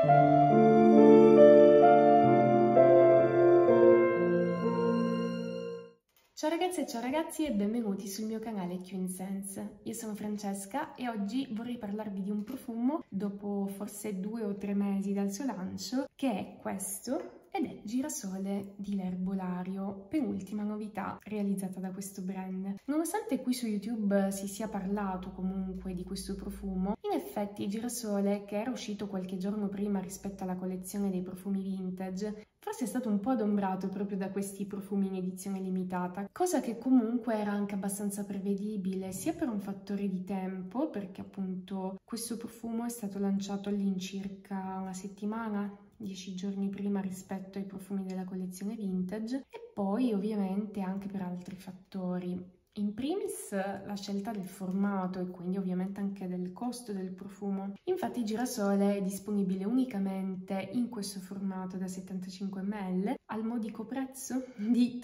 Ciao ragazze e ciao ragazzi e benvenuti sul mio canale Q-Incense. Io sono Francesca e oggi vorrei parlarvi di un profumo dopo forse 2 o 3 mesi dal suo lancio, che è questo ed è Girasole di L'Herbolario, penultima novità realizzata da questo brand. Nonostante qui su YouTube si sia parlato comunque di questo profumo, in effetti Girasole, che era uscito qualche giorno prima rispetto alla collezione dei profumi vintage, forse è stato un po' adombrato proprio da questi profumi in edizione limitata, cosa che comunque era anche abbastanza prevedibile, sia per un fattore di tempo, perché appunto questo profumo è stato lanciato all'incirca una settimana, 10 giorni prima rispetto ai profumi della collezione vintage, e poi ovviamente anche per altri fattori. In primis la scelta del formato e quindi ovviamente anche del costo del profumo. Infatti Girasole è disponibile unicamente in questo formato da 75 ml al modico prezzo di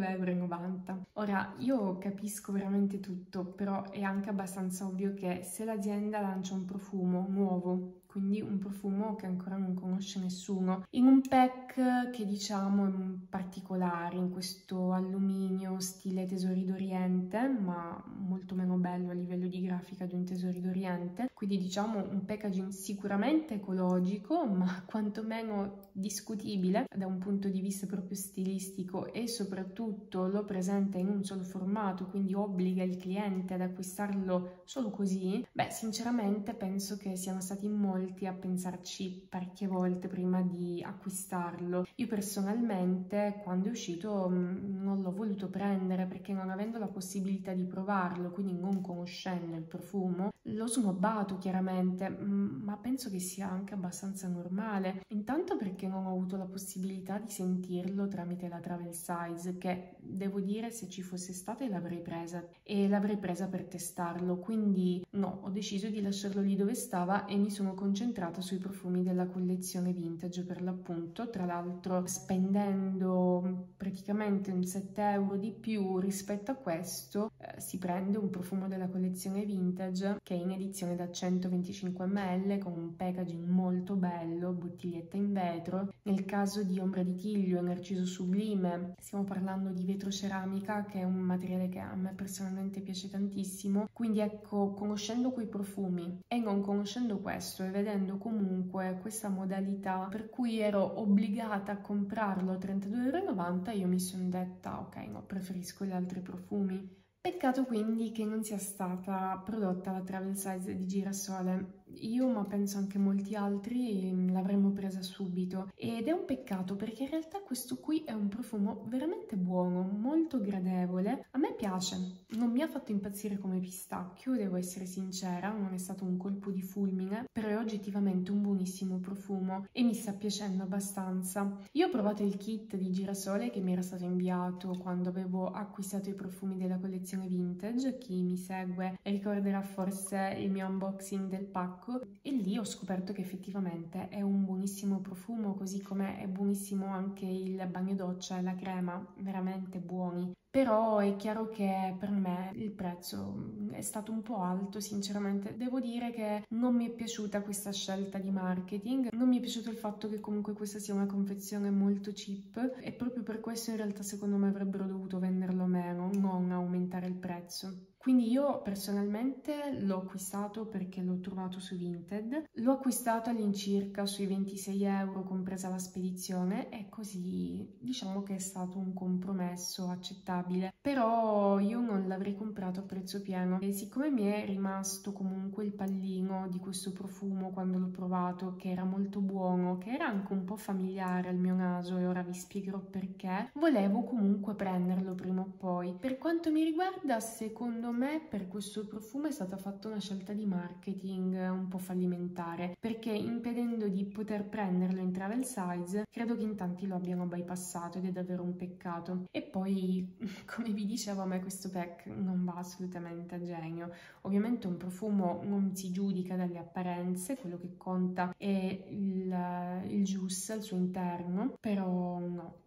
32,90 €. Ora, io capisco veramente tutto, però è anche abbastanza ovvio che se l'azienda lancia un profumo nuovo, quindi un profumo che ancora non conosce nessuno, in un pack che diciamo è particolare, in questo alluminio stile Tesori d'Oriente, ma molto meno bello a livello di grafica di un Tesori d'Oriente, quindi diciamo un packaging sicuramente ecologico, ma quantomeno discutibile da un punto di vista proprio stilistico, e soprattutto lo presenta in un solo formato, quindi obbliga il cliente ad acquistarlo solo così. Beh, sinceramente penso che siano stati in molti a pensarci parecchie volte prima di acquistarlo. Io personalmente quando è uscito non l'ho voluto prendere perché, non avendo la possibilità di provarlo, quindi non conoscendo il profumo, l'ho snobbato chiaramente, ma penso che sia anche abbastanza normale. Intanto perché non ho avuto la possibilità di sentirlo tramite la Travel Size, che devo dire, se ci fosse stata l'avrei presa e l'avrei presa per testarlo, quindi no, ho deciso di lasciarlo lì dove stava e mi sono concentrata sui profumi della collezione vintage per l'appunto, tra l'altro spendendo praticamente un 7 € di più rispetto a questo. Si prende un profumo della collezione vintage che è in edizione da 125 ml con un packaging molto bello, bottiglietta in vetro. Nel caso di Ombra di Tiglio e Narciso Sublime stiamo parlando di vetroceramica, che è un materiale che a me personalmente piace tantissimo, quindi ecco, conoscendo quei profumi e non conoscendo questo e vedendo comunque questa modalità per cui ero obbligata a comprarlo a 32,90 €, io mi sono detta ok, no, preferisco gli altri profumi. Peccato quindi che non sia stata prodotta la Travel Size di Girasole. Io, ma penso anche molti altri, l'avremmo presa subito, ed è un peccato perché in realtà questo qui è un profumo veramente buono, molto gradevole. A me piace, non mi ha fatto impazzire come pistacchio, devo essere sincera, non è stato un colpo di fulmine, però è oggettivamente un buonissimo profumo e mi sta piacendo abbastanza. Io ho provato il kit di Girasole che mi era stato inviato quando avevo acquistato i profumi della collezione vintage. Chi mi segue ricorderà forse il mio unboxing del pacco, e lì ho scoperto che effettivamente è un buonissimo profumo, così come è buonissimo anche il bagno doccia e la crema, veramente buoni. Però è chiaro che per me il prezzo è stato un po' alto, sinceramente. Devo dire che non mi è piaciuta questa scelta di marketing, non mi è piaciuto il fatto che comunque questa sia una confezione molto cheap, e proprio per questo in realtà secondo me avrebbero dovuto venderlo meno, non aumentare il prezzo. Quindi io personalmente l'ho acquistato perché l'ho trovato su Vinted, l'ho acquistato all'incirca sui 26 € compresa la spedizione, e così diciamo che è stato un compromesso accettabile. Però io non l'avrei comprato a prezzo pieno, e siccome mi è rimasto comunque il pallino di questo profumo quando l'ho provato, che era molto buono, che era anche un po' familiare al mio naso, e ora vi spiegherò perché, volevo comunque prenderlo prima o poi. Per quanto mi riguarda, secondo me per questo profumo è stata fatta una scelta di marketing un po' fallimentare, perché impedendo di poter prenderlo in travel size, credo che in tanti lo abbiano bypassato, ed è davvero un peccato. E poi, come vi dicevo, a me questo pack non va assolutamente a genio. Ovviamente un profumo non si giudica dalle apparenze, quello che conta è il juice al suo interno, però no,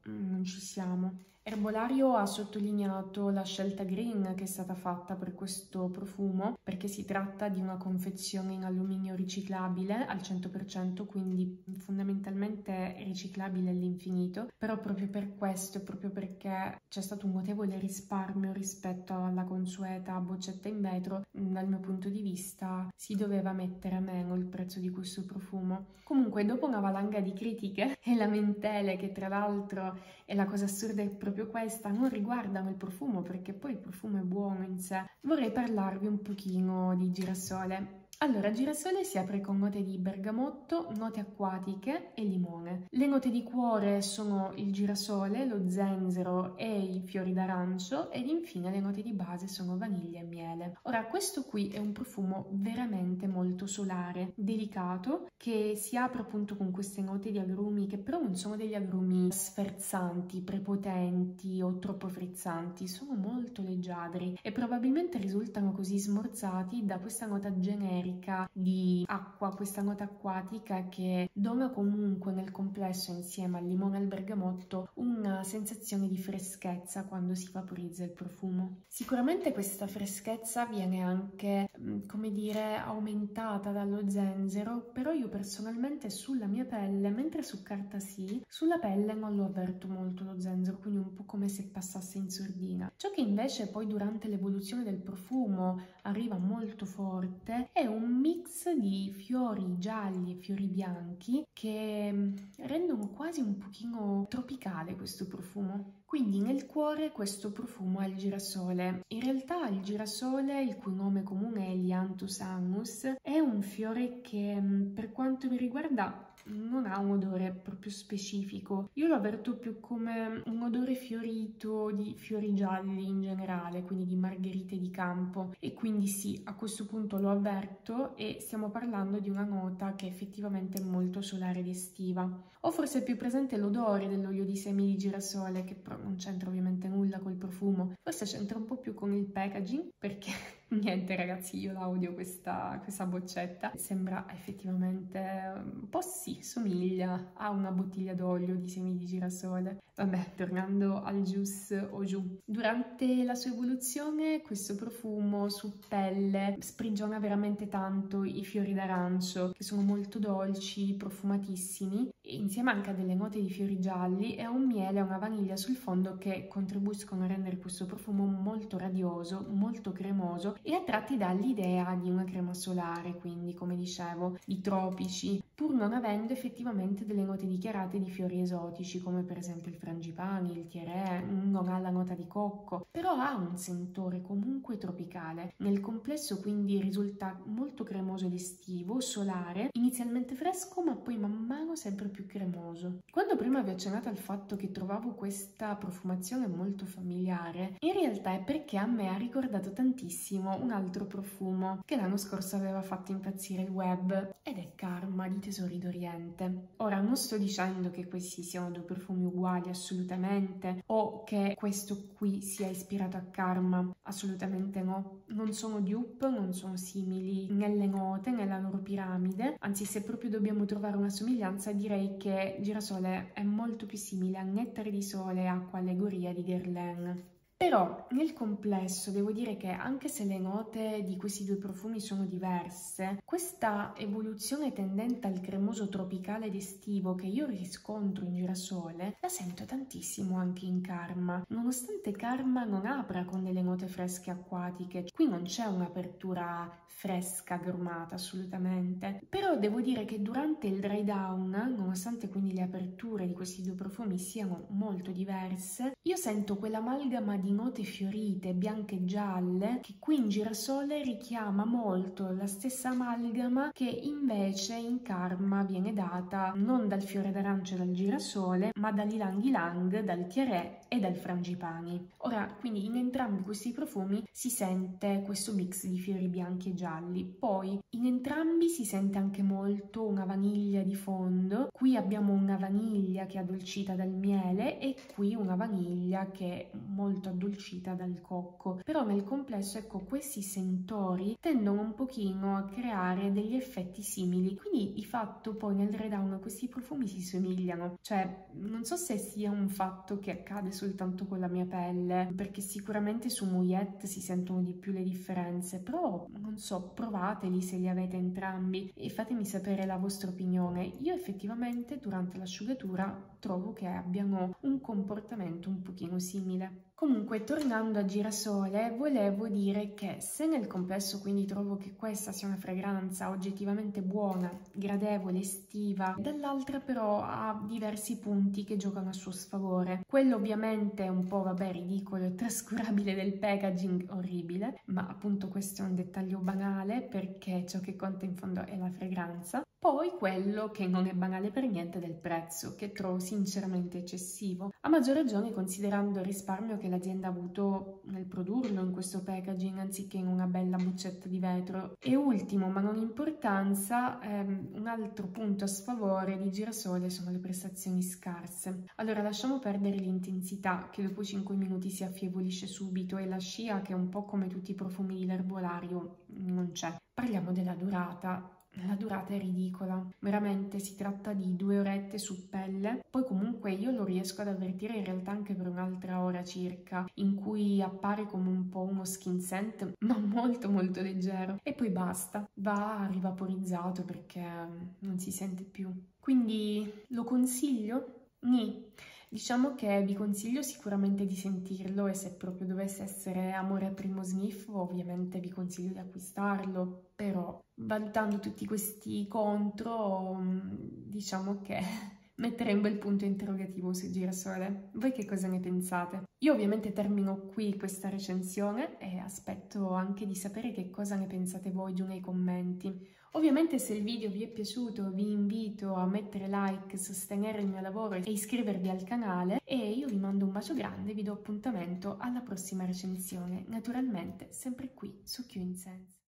non ci siamo. Herbolario ha sottolineato la scelta green che è stata fatta per questo profumo, perché si tratta di una confezione in alluminio riciclabile al 100%, quindi fondamentalmente riciclabile all'infinito, però proprio per questo e proprio perché c'è stato un notevole risparmio rispetto alla consueta boccetta in vetro, dal mio punto di vista si doveva mettere a meno il prezzo di questo profumo. Comunque, dopo una valanga di critiche e lamentele, che tra l'altro, e la cosa assurda è proprio questa, non riguardano il profumo, perché poi il profumo è buono in sé, vorrei parlarvi un pochino di girasole. Allora, girasole si apre con note di bergamotto, note acquatiche e limone. Le note di cuore sono il girasole, lo zenzero e i fiori d'arancio, ed infine le note di base sono vaniglia e miele. Ora, questo qui è un profumo veramente molto solare, delicato, che si apre appunto con queste note di agrumi, che però non sono degli agrumi sferzanti, prepotenti o troppo frizzanti, sono molto leggiadri e probabilmente risultano così smorzati da questa nota generica di acqua, questa nota acquatica che dona comunque nel complesso, insieme al limone e al bergamotto, una sensazione di freschezza quando si vaporizza il profumo. Sicuramente questa freschezza viene anche, come dire, aumentata dallo zenzero, però io personalmente sulla mia pelle, mentre su carta sì, sulla pelle non lo avverto molto lo zenzero, quindi un po' come se passasse in sordina. Ciò che invece poi durante l'evoluzione del profumo arriva molto forte è un mix di fiori gialli e fiori bianchi che rendono quasi un pochino tropicale questo profumo. Quindi nel cuore questo profumo è il girasole. In realtà il girasole, il cui nome comune è Lianthus annus, è un fiore che per quanto mi riguarda non ha un odore proprio specifico. Io lo avverto più come un odore fiorito di fiori gialli in generale, quindi di margherite di campo, e quindi sì, a questo punto lo avverto e stiamo parlando di una nota che effettivamente è molto solare ed estiva. Ho forse più presente l'odore dell'olio di semi di girasole, che però non c'entra ovviamente nulla col profumo, forse c'entra un po' più con il packaging, perché niente ragazzi, io la odio questa boccetta, sembra effettivamente un po' sì, somiglia a una bottiglia d'olio di semi di girasole. Vabbè, tornando al juice o giù. Durante la sua evoluzione questo profumo su pelle sprigiona veramente tanto i fiori d'arancio, che sono molto dolci, profumatissimi, e insieme anche a delle note di fiori gialli e a un miele e a una vaniglia sul fondo che contribuiscono a rendere questo profumo molto radioso, molto cremoso e a tratti dà l'idea di una crema solare, quindi come dicevo, di tropici, pur non avendo effettivamente delle note dichiarate di fiori esotici come per esempio il frangipani, il thierry, non ha la nota di cocco, però ha un sentore comunque tropicale. Nel complesso quindi risulta molto cremoso ed estivo, solare, inizialmente fresco ma poi man mano sempre più cremoso. Quando prima vi ho accennato al fatto che trovavo questa profumazione molto familiare, in realtà è perché a me ha ricordato tantissimo un altro profumo che l'anno scorso aveva fatto impazzire il web, ed è Karma di Tesori d'Oriente. Ora, non sto dicendo che questi siano due profumi uguali assolutamente, o che questo qui sia ispirato a Karma, assolutamente no. Non sono dupe, non sono simili nelle note, nella loro piramide, anzi se proprio dobbiamo trovare una somiglianza direi che Girasole è molto più simile a Nettare di Sole e Acqua Allegoria di Guerlain. Però nel complesso devo dire che anche se le note di questi due profumi sono diverse, questa evoluzione tendente al cremoso tropicale ed estivo che io riscontro in Girasole la sento tantissimo anche in Karma, nonostante Karma non apra con delle note fresche acquatiche. Qui non c'è un'apertura fresca, agrumata assolutamente, però devo dire che durante il dry down, nonostante quindi le aperture di questi due profumi siano molto diverse, io sento quell'amalgama di note fiorite, bianche e gialle, che qui in Girasole richiama molto la stessa amalgama che invece in Karma viene data non dal fiore d'arancio e dal girasole, ma dall'ylang ylang, dal thierry e dal frangipani. Ora, quindi in entrambi questi profumi si sente questo mix di fiori bianchi e gialli, poi in entrambi si sente anche molto una vaniglia di fondo. Qui abbiamo una vaniglia che è addolcita dal miele e qui una vaniglia che è molto addolcita dal cocco, però nel complesso, ecco, questi sentori tendono un pochino a creare degli effetti simili, quindi di fatto poi nel dry down questi profumi si somigliano, cioè non so se sia un fatto che accade soltanto con la mia pelle, perché sicuramente su Mouillette si sentono di più le differenze, però non so, provateli se li avete entrambi e fatemi sapere la vostra opinione. Io effettivamente durante l'asciugatura trovo che abbiano un comportamento un pochino simile. Comunque, tornando a Girasole, volevo dire che se nel complesso quindi trovo che questa sia una fragranza oggettivamente buona, gradevole, estiva, dall'altra però ha diversi punti che giocano a suo sfavore. Quello ovviamente è un po', vabbè, ridicolo e trascurabile del packaging, orribile, ma appunto questo è un dettaglio banale perché ciò che conta in fondo è la fragranza. Poi quello che non è banale per niente del prezzo, che trovo sinceramente eccessivo, a maggior ragione considerando il risparmio che l'azienda ha avuto nel produrlo in questo packaging anziché in una bella boccetta di vetro. E ultimo, ma non importanza, un altro punto a sfavore di Girasole sono le prestazioni scarse. Allora lasciamo perdere l'intensità che dopo 5 minuti si affievolisce subito e la scia che un po' come tutti i profumi di l'erbolario non c'è. Parliamo della durata. La durata è ridicola, veramente si tratta di 2 orette su pelle, poi comunque io lo riesco ad avvertire in realtà anche per un'altra ora circa, in cui appare come un po' uno skin scent, ma molto molto leggero, e poi basta, va rivaporizzato perché non si sente più. Quindi lo consiglio? Nì. Diciamo che vi consiglio sicuramente di sentirlo e se proprio dovesse essere amore a primo sniff, ovviamente vi consiglio di acquistarlo, però valutando tutti questi contro, diciamo che metterei un bel punto interrogativo su Girasole. Voi che cosa ne pensate? Io ovviamente termino qui questa recensione e aspetto anche di sapere che cosa ne pensate voi giù nei commenti. Ovviamente se il video vi è piaciuto vi invito a mettere like, sostenere il mio lavoro e iscrivervi al canale e io vi mando un bacio grande e vi do appuntamento alla prossima recensione, naturalmente sempre qui su Q Incense.